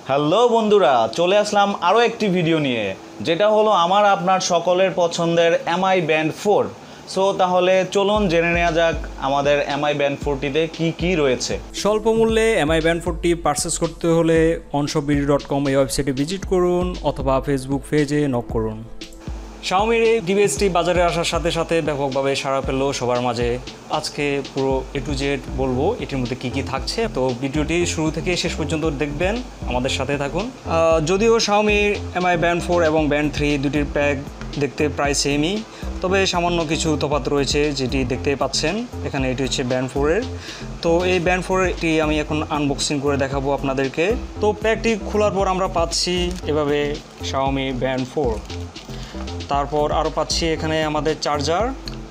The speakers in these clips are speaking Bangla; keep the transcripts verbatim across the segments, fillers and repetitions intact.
হ্যালো বন্ধুরা, চলে আসলাম আরও একটি ভিডিও নিয়ে, যেটা হলো আমার আপনার সকলের পছন্দের এমআই ব্যান্ড ফোর। সো তাহলে চলুন জেনে নেওয়া যাক আমাদের এমআই ব্যান্ড ফোরটিতে কি কি রয়েছে। স্বল্প মূল্যে এমআই ব্যান্ড ফোরটি পারচেস করতে হলে অনশপ বিডি ডট কম এই ওয়েবসাইটে ভিজিট করুন অথবা ফেসবুক পেজে নক করুন। শাওমির এই ডিভাইসটি বাজারে আসার সাথে সাথে ব্যাপকভাবে সাড়া পেল সবার মাঝে। আজকে পুরো এ টু জেড বলবো এটির মধ্যে কি কি থাকছে, তো ভিডিওটি শুরু থেকে শেষ পর্যন্ত দেখবেন, আমাদের সাথে থাকুন। যদিও শাওমির এমআই ব্যান্ড ফোর এবং ব্যান্ড থ্রি দুটির প্যাক দেখতে প্রায় সেমই, তবে সামান্য কিছু তফাৎ রয়েছে যেটি দেখতে পাচ্ছেন এখানে। এটি হচ্ছে ব্যান্ড ফোরের। তো এই ব্যান্ড ফোরটি আমি এখন আনবক্সিং করে দেখাবো আপনাদেরকে। তো প্যাকটি খোলার পর আমরা পাচ্ছি এভাবে শাওমি ব্যান্ড ফোর। তারপর আরও পাচ্ছি এখানে আমাদের চার্জার।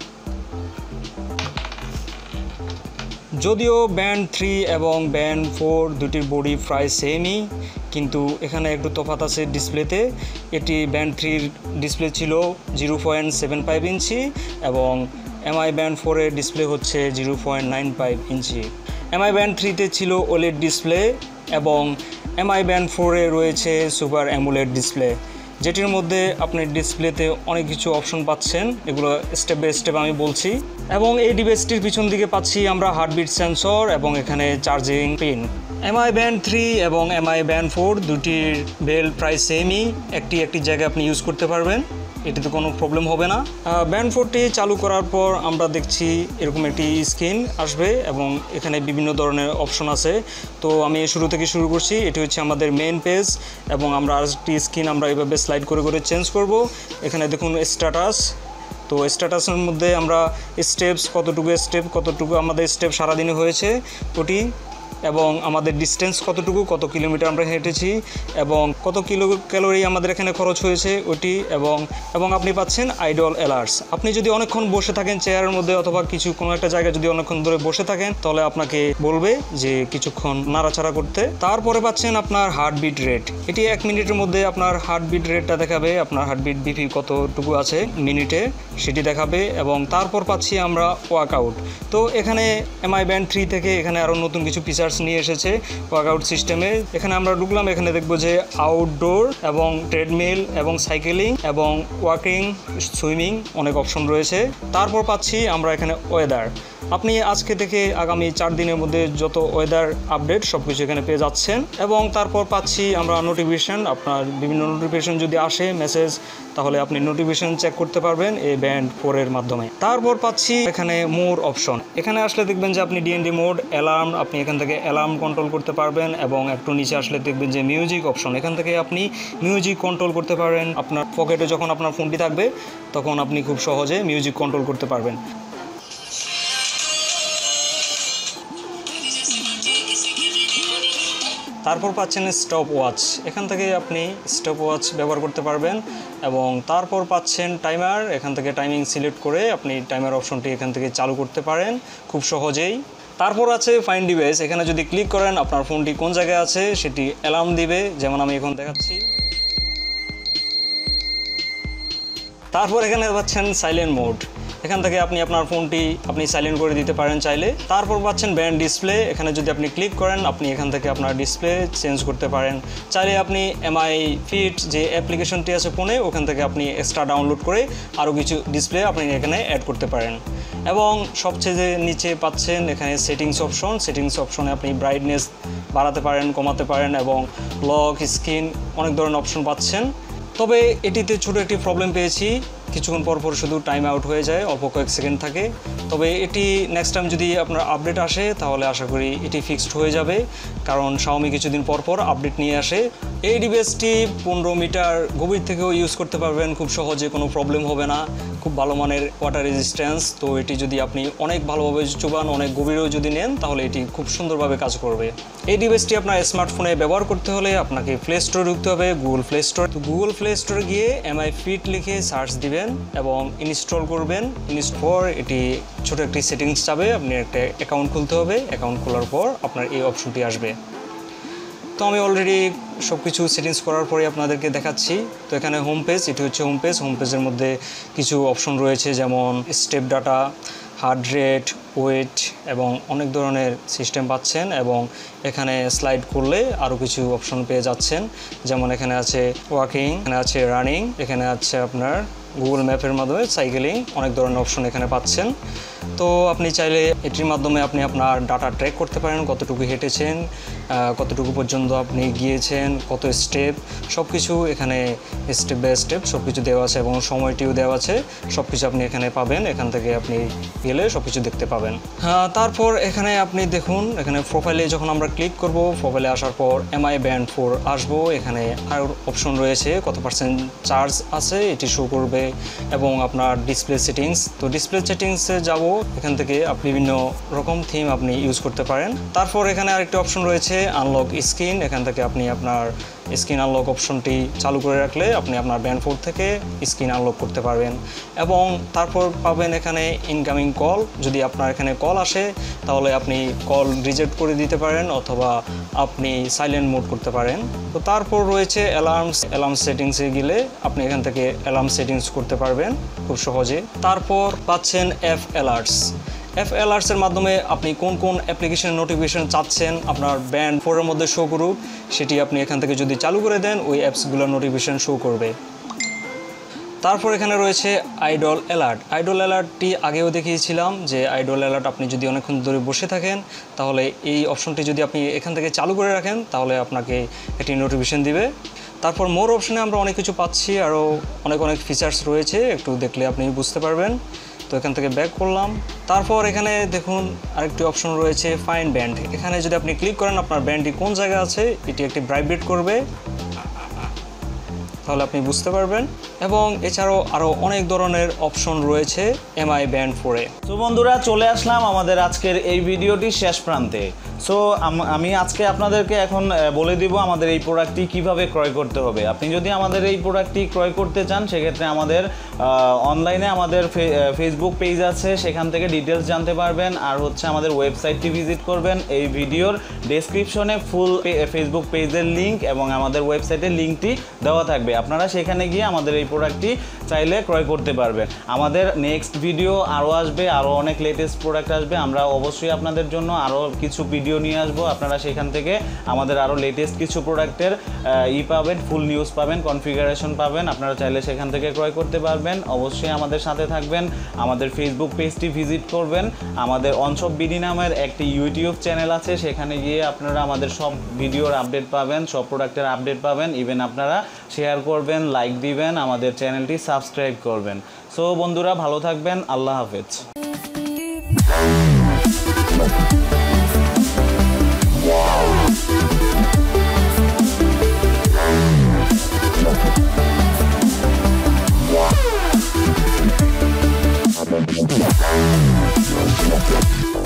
যদিও ব্যান্ড থ্রি এবং ব্যান্ড ফোর দুটির বডি প্রায় সেমই, কিন্তু এখানে একটু তফাৎ আছে ডিসপ্লেতে। এটি ব্যান্ড থ্রির ডিসপ্লে ছিল zero point seven five inch এবং এমআই ব্যান্ড ফোরের ডিসপ্লে হচ্ছে zero point nine five inch. Mi band থ্রিতে ছিল ওলেড ডিসপ্লে এবং এমআই ব্যান্ড ফোরে রয়েছে সুপার অ্যামোলেড ডিসপ্লে, যেটির মধ্যে আপনি ডিসপ্লেতে অনেক কিছু অপশন পাচ্ছেন। এগুলো স্টেপ বাই স্টেপ আমি বলছি। এবং এই ডিভাইসটির পিছন দিকে পাচ্ছি আমরা হার্টবিট সেন্সর এবং এখানে charging pin. Mi band three এবং এমআই ব্যান্ড ফোর দুটির বেল প্রায় সেমই, একটি একটি জায়গায় আপনি ইউজ করতে পারবেন, এটিতে কোনো প্রবলেম হবে না। ব্যান্ড ফোরটি চালু করার পর আমরা দেখছি এরকম একটি স্ক্রিন আসবে এবং এখানে বিভিন্ন ধরনের অপশন আছে। তো আমি শুরু থেকে শুরু করছি। এটি হচ্ছে আমাদের মেইন পেজ এবং আমরা আরেকটি স্ক্রিন আমরা এইভাবে স্লাইড করে করে চেঞ্জ করব। এখানে দেখুন স্ট্যাটাস। তো স্ট্যাটাসের মধ্যে আমরা স্টেপস, কতটুকু স্টেপ কতটুকু আমাদের স্টেপ সারাদিনে হয়েছে ওটি, এবং আমাদের ডিস্টেন্স কতটুকু, কত কিলোমিটার আমরা হেঁটেছি এবং কত কিলো ক্যালোরি আমাদের এখানে খরচ হয়েছে ওটি, এবং এবং আপনি পাচ্ছেন আইডল অ্যালার্টস। আপনি যদি অনেকক্ষণ বসে থাকেন চেয়ারের মধ্যে অথবা কিছু কোনো একটা জায়গায় যদি অনেকক্ষণ ধরে বসে থাকেন, তাহলে আপনাকে বলবে যে কিছুক্ষণ নাড়াচাড়া করতে। তারপরে পাচ্ছেন আপনার হার্টবিট রেট। এটি এক মিনিটের মধ্যে আপনার হার্টবিট রেটটা দেখাবে, আপনার হার্টবিট বিপি কতটুকু আছে মিনিটে সেটি দেখাবে। এবং তারপর পাচ্ছি আমরা ওয়ার্কআউট। তো এখানে এমআই ব্যান্ড থ্রি থেকে এখানে আরও নতুন কিছু ফিচার্স নিয়ে এসেছে ওয়ার্কআউট সিস্টেমে। এখানে আমরা ঢুকলাম, এখানে দেখবো যে আউটডোর এবং ট্রেডমিল এবং সাইকেলিং এবং ওয়াকিং, সুইমিং অনেক অপশন রয়েছে। তারপর পাচ্ছি আমরা এখানে ওয়েদার। আপনি আজকে থেকে আগামী চার দিনের মধ্যে যত ওয়েদার আপডেট সব কিছু এখানে পেয়ে যাচ্ছেন। এবং তারপর পাচ্ছি আমরা নোটিফিকেশন। আপনার বিভিন্ন নোটিফিকেশন যদি আসে মেসেজ, তাহলে আপনি নোটিফিকেশন চেক করতে পারবেন এই ব্যান্ড ফোরের মাধ্যমে। তারপর পাচ্ছি এখানে মোর অপশন। এখানে আসলে দেখবেন যে আপনি ডিএনডি মোড, অ্যালার্ম, আপনি এখান থেকে অ্যালার্ম কন্ট্রোল করতে পারবেন। এবং একটু নিচে আসলে দেখবেন যে মিউজিক অপশন। এখান থেকে আপনি মিউজিক কন্ট্রোল করতে পারবেন। আপনার পকেটে যখন আপনার ফোনটি থাকবে তখন আপনি খুব সহজে মিউজিক কন্ট্রোল করতে পারবেন। তারপর পাচ্ছেন স্টপ ওয়াচ। এখান থেকে আপনি স্টপ ওয়াচ ব্যবহার করতে পারবেন। এবং তারপর পাচ্ছেন টাইমার। এখান থেকে টাইমিং সিলেক্ট করে আপনি টাইমার অপশনটি এখান থেকে চালু করতে পারেন খুব সহজেই। তারপর আছে ফাইন্ড ডিভাইস। এখানে যদি ক্লিক করেন আপনার ফোনটি কোন জায়গায় আছে সেটি অ্যালার্ম দিবে, যেমন আমি এখন দেখাচ্ছি। তারপর এখানে পাচ্ছেন সাইলেন্ট মোড। এখান থেকে আপনি আপনার ফোনটি আপনি সাইলেন্ট করে দিতে পারেন চাইলে। তারপর পাচ্ছেন ব্যান্ড ডিসপ্লে। এখানে যদি আপনি ক্লিক করেন আপনি এখান থেকে আপনার ডিসপ্লে চেঞ্জ করতে পারেন। চাইলে আপনি এমআই ফিট যে অ্যাপ্লিকেশনটি আছে ফোনে, ওখান থেকে আপনি এক্সট্রা ডাউনলোড করে আরও কিছু ডিসপ্লে আপনি এখানে অ্যাড করতে পারেন। এবং সবচেয়ে নিচে পাচ্ছেন এখানে সেটিংস অপশন। সেটিংস অপশনে আপনি ব্রাইটনেস বাড়াতে পারেন, কমাতে পারেন এবং লক, স্ক্রিন অনেক ধরনের অপশন পাচ্ছেন। তবে এটিতে ছোটো একটি প্রবলেম পেয়েছি, কিছুক্ষণ পর পর শুধু টাইম আউট হয়ে যায়, অল্প কয়েক সেকেন্ড থাকে। তবে এটি নেক্সট টাইম যদি আপনার আপডেট আসে তাহলে আশা করি এটি ফিক্সড হয়ে যাবে, কারণ শাওমি কিছুদিন পর পর আপডেট নিয়ে আসে। এই ডিভাইসটি পনেরো মিটার গভীর থেকেও ইউজ করতে পারবেন খুব সহজে, কোনো প্রবলেম হবে না। খুব ভালো মানের ওয়াটার রেজিস্ট্যান্স। তো এটি যদি আপনি অনেক ভালোভাবে চুবান, অনেক গভীরেও যদি নেন, তাহলে এটি খুব সুন্দরভাবে কাজ করবে। এই ডিভাইসটি আপনার স্মার্টফোনে ব্যবহার করতে হলে আপনাকে প্লে স্টোরে ঢুকতে হবে, গুগল প্লে স্টোর। তো গুগল প্লে স্টোরে গিয়ে এমআই ফিট লিখে সার্চ দিবেন এবং ইনস্টল করবেন। ইনস্টল পর এটি ছোটো একটি সেটিংস যাবে, আপনি একটা অ্যাকাউন্ট খুলতে হবে। অ্যাকাউন্ট খোলার পর আপনার এই অপশনটি আসবে। তো আমি অলরেডি সব কিছু সেটিংস করার পরে আপনাদেরকে দেখাচ্ছি। তো এখানে হোম পেজ, এটি হচ্ছে হোম পেজ। হোম পেজের মধ্যে কিছু অপশন রয়েছে, যেমন step data, heart rate, weight এবং অনেক ধরনের সিস্টেম পাচ্ছেন এবং এখানে স্লাইড করলে আরও কিছু অপশন পেয়ে যাচ্ছেন, যেমন এখানে আছে ওয়াকিং, এখানে আছে রানিং, এখানে আছে আপনার গুগল ম্যাপের মাধ্যমে সাইকেলিং, অনেক ধরনের অপশন এখানে পাচ্ছেন। তো আপনি চাইলে এটির মাধ্যমে আপনি আপনার ডাটা ট্র্যাক করতে পারেন, কতটুকু হেঁটেছেন, কতটুকু পর্যন্ত আপনি গিয়েছেন, কত স্টেপ, সব কিছু এখানে স্টেপ বাই স্টেপ সব কিছু দেওয়া আছে এবং সময়টিও দেওয়া আছে, সব কিছু আপনি এখানে পাবেন। এখান থেকে আপনি গেলে সব কিছু দেখতে পাবেন। হ্যাঁ, তারপর এখানে আপনি দেখুন, এখানে প্রোফাইলে যখন আমরা ক্লিক করব, প্রোফাইলে আসার পর এমআই ব্যান্ড ফোর আসবো, এখানে আরও অপশন রয়েছে, কত পার্সেন্ট চার্জ আছে এটি শো করবে এবং আপনার ডিসপ্লে সেটিংস। তো ডিসপ্লে সেটিংসে যাব, এখান থেকে আপনি বিভিন্ন রকম থিম আপনি ইউজ করতে পারেন। তারপর এখানে আরেকটি অপশন রয়েছে আনলক স্ক্রিন, এখান থেকে আপনি আপনার স্ক্রিন আনলক অপশনটি চালু করে রাখলে আপনি আপনার ব্যান্ড ফোর থেকে স্ক্রিন আনলক করতে পারবেন এবং তারপর পাবেন এখানে ইনকামিং কল। যদি আপনার এখানে কল আসে তাহলে আপনি কল রিজেক্ট করে দিতে পারেন অথবা আপনি সাইলেন্ট মোড করতে পারেন। তো তারপর রয়েছে অ্যালার্মস, অ্যালার্ম সেটিংসে গেলে আপনি এখান থেকে অ্যালার্ম সেটিংস করতে পারবেন খুব সহজে। তারপর পাচ্ছেন অ্যাপ অ্যালার্টস। অ্যাপ অ্যালার্টসের মাধ্যমে আপনি কোন কোন অ্যাপ্লিকেশনের নোটিফিকেশন চাচ্ছেন আপনার ব্যান্ড ফোরের মধ্যে শো করুক, সেটি আপনি এখান থেকে যদি চালু করে দেন ওই অ্যাপসগুলোর নোটিফিকেশন শো করবে। তারপর এখানে রয়েছে আইডল অ্যালার্ট। আইডল অ্যালার্টটি আগেও দেখিয়েছিলাম যে আইডল অ্যালার্ট আপনি যদি অনেকক্ষণ ধরে বসে থাকেন তাহলে এই অপশনটি যদি আপনি এখান থেকে চালু করে রাখেন তাহলে আপনাকে একটি নোটিফিকেশন দিবে। তারপর মোর অপশনে আমরা অনেক কিছু পাচ্ছি, আরও অনেক অনেক ফিচার্স রয়েছে, একটু দেখলে আপনি বুঝতে পারবেন। তো এখান থেকে ব্যাক করলাম। তারপর এখানে দেখুন আরেকটি অপশন রয়েছে ফাইন্ড ব্যান্ড। এখানে যদি আপনি ক্লিক করেন আপনার ব্যান্ডটি কোন জায়গায় আছে এটি একটি ভাইব্রেট করবে, তাহলে আপনি বুঝতে পারবেন। এবং এছাড়াও আরও অনেক ধরনের অপশন রয়েছে এমআই ব্যান্ড ফোরে। তো বন্ধুরা, চলে আসলাম আমাদের আজকের এই ভিডিওটির শেষ প্রান্তে। সো আমি আজকে আপনাদেরকে এখন বলে দিব আমাদের এই প্রোডাক্টটি কিভাবে ক্রয় করতে হবে। আপনি যদি আমাদের এই প্রোডাক্টটি ক্রয় করতে চান সেক্ষেত্রে আমাদের অনলাইনে আমাদের ফেসবুক পেজ আছে, সেখান থেকে ডিটেলস জানতে পারবেন। আর হচ্ছে আমাদের ওয়েবসাইটটি ভিজিট করবেন। এই ভিডিওর ডেসক্রিপশনে ফুল ফেসবুক পেজের লিঙ্ক এবং আমাদের ওয়েবসাইটের লিঙ্কটি দেওয়া থাকবে, আপনারা সেখানে গিয়ে আমাদের এই প্রোডাক্টটি চাইলে ক্রয় করতে পারবেন। আমাদের নেক্সট ভিডিও আরও আসবে, আরও অনেক লেটেস্ট প্রোডাক্ট আসবে। আমরা অবশ্যই আপনাদের জন্য আরও কিছু ভিডিও নিয়ে আসবো, আপনারা সেখান থেকে আমাদের আরও লেটেস্ট কিছু প্রোডাক্টের ই পাবেন, ফুল নিউজ পাবেন, কনফিগারেশন পাবেন। আপনারা চাইলে সেখান থেকে ক্রয় করতে পারবেন। অবশ্যই আমাদের সাথে থাকবেন, আমাদের ফেসবুক পেজটি ভিজিট করবেন। আমাদের অনশপ বিডি নামের একটি ইউটিউব চ্যানেল আছে, সেখানে গিয়ে আপনারা আমাদের সব ভিডিওর আপডেট পাবেন, সব প্রোডাক্টের আপডেট পাবেন। ইভেন আপনারা শেয়ার করবেন, লাইক দিবেন, আমাদের চ্যানেলটি সাবস্ক্রাইব করবেন। সো বন্ধুরা, ভালো থাকবেন, আল্লাহ হাফেজ। Wow.